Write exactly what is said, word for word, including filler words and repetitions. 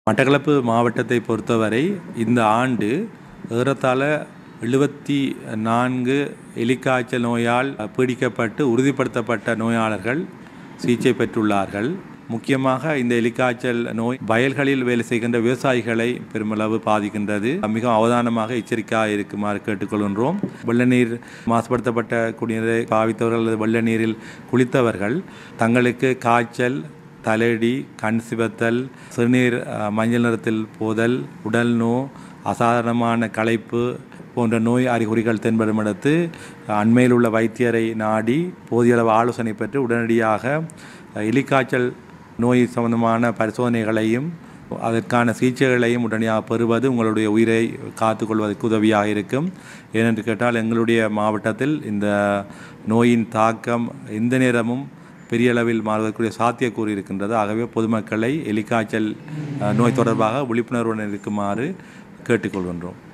மட்டக்களப்பு மாவட்டத்தை பொறுத்தவரை இந்த ஆண்டு ஏறத்தாழ எழுபத்தி நான்கு எலிக்காய்ச்சல் நோயால் பீடிக்கப்பட்டு உறுதிப்படுத்தப்பட்ட நோயாளர்கள் சிகிச்சை பெற்றுள்ளார்கள். முக்கியமாக இந்த எலிக்காய்ச்சல் நோய் வயல்களில் வேலை செய்கின்ற விவசாயிகளை பெருமளவு பாதிக்கின்றது. மிக அவதானமாக எச்சரிக்கையாக இருக்குமாறு கேட்டுக்கொள்கின்றோம். வெள்ள நீர் மாசுபடுத்தப்பட்ட குடிநீரை பாவித்தவர்கள் அல்லது வெள்ள நீரில் குளித்தவர்கள் தங்களுக்கு காய்ச்சல், தலையடி, கண் சிவத்தல், சிறுநீர் மஞ்சள் நிறத்தில் போதல், உடல் நோ, அசாதாரணமான களைப்பு போன்ற நோய் அறிகுறிகள் தென்படும் இடத்து அண்மையில் உள்ள வைத்தியரை நாடி போதிய அளவு ஆலோசனை பெற்று உடனடியாக எலிக்காய்ச்சல் நோய் சம்பந்தமான பரிசோதனைகளையும் அதற்கான சிகிச்சைகளையும் உடனடியாக பெறுவது உங்களுடைய உயிரை காத்துக்கொள்வதற்கு உதவியாக இருக்கும். ஏனென்று கேட்டால் எங்களுடைய மாவட்டத்தில் இந்த நோயின் தாக்கம் எந்த நேரமும் பெரிய அளவில் மாறுவதற்குரிய சாத்தியக்கூறு இருக்கின்றது. ஆகவே பொதுமக்களை எலிக்காய்ச்சல் நோய் தொடர்பாக விழிப்புணர்வுடன் இருக்குமாறு கேட்டுக்கொள்கின்றோம்.